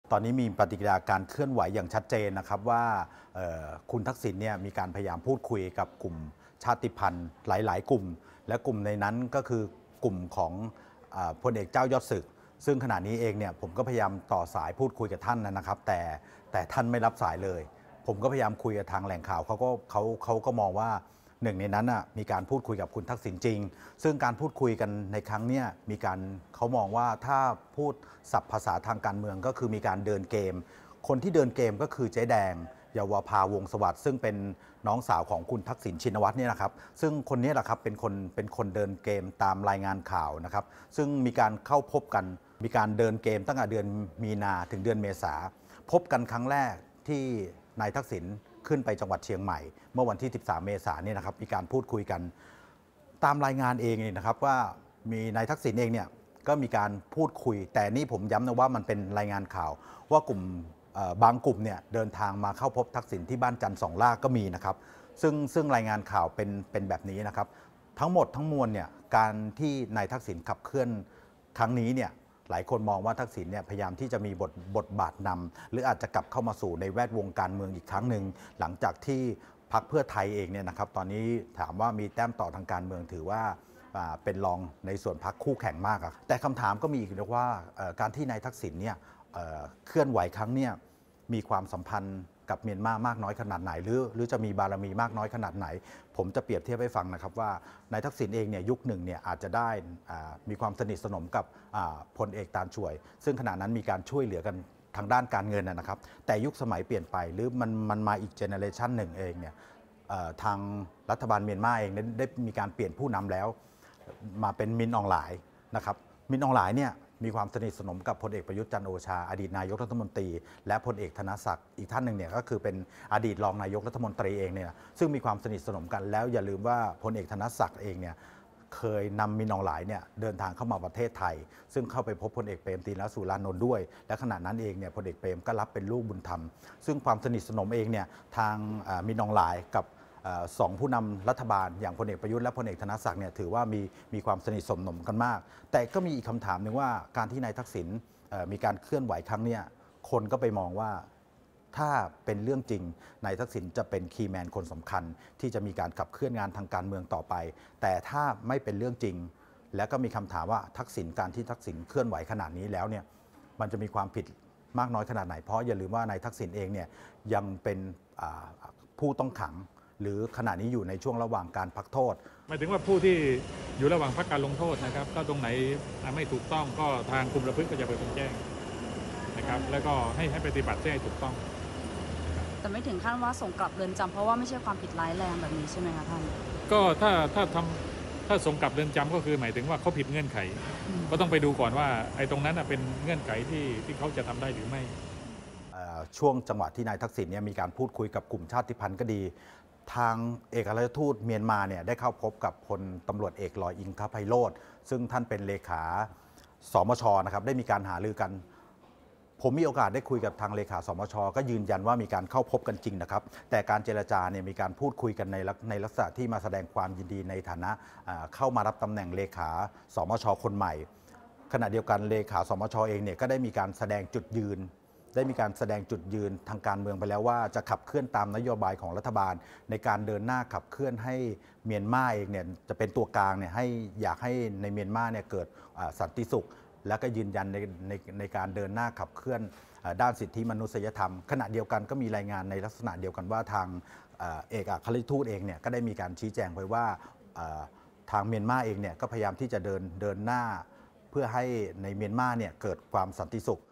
ตอนนี้มีปฏิกิริยาการเคลื่อนไหวอย่างชัดเจนนะครับว่าคุณทักษิณเนี่ยมีการพยายามพูดคุยกับกลุ่มชาติพันธุ์หลายๆ กลุ่มและกลุ่มในนั้นก็คือกลุ่มของพลเอกเจ้ายอดศึกซึ่งขณะนี้เองเนี่ยผมก็พยายามต่อสายพูดคุยกับท่านนะครับแต่ท่านไม่รับสายเลยผมก็พยายามคุยกับทางแหล่งข่าวเขาก็มองว่าหนึ่งในนั้นมีการพูดคุยกับคุณทักษิณจริงซึ่งการพูดคุยกันในครั้งนี้มีการเขามองว่าถ้าพูดศัพท์ภาษาทางการเมืองก็คือมีการเดินเกมคนที่เดินเกมก็คือเจ๊แดงเยาวภาวงศ์สวัสดิ์ซึ่งเป็นน้องสาวของคุณทักษิณชินวัตรเนี่ยนะครับซึ่งคนนี้แหละครับเป็นคนเดินเกมตามรายงานข่าวนะครับซึ่งมีการเข้าพบกันมีการเดินเกมตั้งแต่เดือนมีนาถึงเดือนเมษาพบกันครั้งแรกที่นายทักษิณขึ้นไปจังหวัดเชียงใหม่เมื่อวันที่13เมษายนเนี่ยนะครับมีการพูดคุยกันตามรายงานเองเนี่ยนะครับว่ามีนายทักษิณเองเนี่ยก็มีการพูดคุยแต่นี่ผมย้ำนะว่ามันเป็นรายงานข่าวว่ากลุ่มบางกลุ่มเนี่ยเดินทางมาเข้าพบทักษิณที่บ้านจันทร์สองล่าก็มีนะครับซึ่งรายงานข่าวเป็นแบบนี้นะครับทั้งหมดทั้งมวลเนี่ยการที่นายทักษิณขับเคลื่อนครั้งนี้เนี่ยหลายคนมองว่าทักษิณเนี่ยพยายามที่จะมีบทบาทนำหรืออาจจะกลับเข้ามาสู่ในแวดวงการเมืองอีกครั้งหนึ่งหลังจากที่พรรคเพื่อไทยเองเนี่ยนะครับตอนนี้ถามว่ามีแต้มต่อทางการเมืองถือว่าเป็นรองในส่วนพรรคคู่แข่งมากแต่คำถามก็มีอีกนะว่าการที่นายทักษิณเนี่ยเคลื่อนไหวครั้งเนี่ยมีความสัมพันธ์กับเมียนมามากน้อยขนาดไหนหรือจะมีบารมีมากน้อยขนาดไหนผมจะเปรียบเทียบให้ฟังนะครับว่านายทักษิณเองเนี่ยยุคหนึ่งเนี่ยอาจจะได้มีความสนิทสนมกับพลเอกตาลช่วยซึ่งขณะนั้นมีการช่วยเหลือกันทางด้านการเงินนะครับแต่ยุคสมัยเปลี่ยนไปหรือมันมาอีกเจเนอเรชันหนึ่งเองเนี่ยทางรัฐบาลเมียนมาเองได้มีการเปลี่ยนผู้นำแล้วมาเป็นมินอองหลายนะครับมินอองหลายเนี่ยมีความสนิทสนมกับพลเอกประยุทธ์จันทร์โอชาอดีตนายกรัฐมนตรีและพลเอกธนศักดิ์อีกท่านหนึ่งเนี่ยก็คือเป็นอดีตรองนายกรัฐมนตรีเองเนี่ยซึ่งมีความสนิทสนมกันแล้วอย่าลืมว่าพลเอกธนศักดิ์เองเนี่ยเคยนำมินอองหลายเนี่ยเดินทางเข้ามาประเทศไทยซึ่งเข้าไปพบพลเอกเปรมตินสุรานนท์ด้วยและขณะนั้นเองเนี่ยพลเอกเปรมก็รับเป็นลูกบุญธรรมซึ่งความสนิทสนมเองเนี่ยทางมินอองหลายกับสองผู้นำรัฐบาลอย่างพลเอกประยุทธ์และพลเอกธนศักดิ์เนี่ยถือว่ามีความสนิทสนมกันมากแต่ก็มีอีกคำถามหนึ่งว่าการที่นายทักษิณมีการเคลื่อนไหวครั้งนี้คนก็ไปมองว่าถ้าเป็นเรื่องจริงนายทักษิณจะเป็นคีย์แมนคนสำคัญที่จะมีการขับเคลื่อนงานทางการเมืองต่อไปแต่ถ้าไม่เป็นเรื่องจริงแล้วก็มีคำถามว่าทักษิณการที่ทักษิณเคลื่อนไหวขนาดนี้แล้วเนี่ยมันจะมีความผิดมากน้อยขนาดไหนเพราะอย่าลืมว่านายทักษิณเองเนี่ยยังเป็นผู้ต้องขังหรือขณะนี้อยู่ในช่วงระหว่างการพักโทษหมายถึงว่าผู้ที่อยู่ระหว่างพักการลงโทษนะครับก็ตรงไหนไม่ถูกต้องก็ทางคุมประพฤติก็จะไปแจ้งนะครับแล้วก็ให้ปฏิบัติให้ถูกต้องแต่ไม่ถึงขั้นว่าส่งกลับเรือนจำเพราะว่าไม่ใช่ความผิดร้ายแรงแบบนี้ใช่ไหมคะท่านก็ถ้าส่งกลับเรือนจำก็คือหมายถึงว่าเขาผิดเงื่อนไขก็ต้องไปดูก่อนว่าไอ้ตรงนั้นเป็นเงื่อนไขที่เขาจะทำได้หรือไม่ช่วงจังหวะที่นายทักษิณเนี่ยมีการพูดคุยกับกลุ่มชาติพันธุ์ก็ดีทางเอกอัครราชทูตเมียนมาเนี่ยได้เข้าพบกับพลตำรวจเอกลอยอิงคไพโรจน์ซึ่งท่านเป็นเลขาสมชนะครับได้มีการหารือกันผมมีโอกาสได้คุยกับทางเลขาสมชก็ยืนยันว่ามีการเข้าพบกันจริงนะครับแต่การเจรจาเนี่ยมีการพูดคุยกันในลักษณะที่มาแสดงความยินดีในฐานะเข้ามารับตำแหน่งเลขาสมชคนใหม่ขณะเดียวกันเลขาสมชเองเนี่ยก็ได้มีการแสดงจุดยืนทางการเมืองไปแล้วว่าจะขับเคลื่อนตามนโยบายของรัฐบาลในการเดินหน้าขับเคลื่อนให้เมียนมาเองเนี่ยจะเป็นตัวกลางเนี่ยอยากให้ในเมียนมาเนี่ยเกิดสันติสุขและก็ยืนยันในการเดินหน้าขับเคลื่อนด้านสิทธิมนุษยธรรมขณะเดียวกันก็มีรายงานในลักษณะเดียวกันว่าทางเอกอัครราชทูตเองเนี่ยก็ได้มีการชี้แจงไว้ว่าทางเมียนมาเองเนี่ยก็พยายามที่จะเดินหน้าเพื่อให้ในเมียนมาเนี่ยเกิดความสันติสุข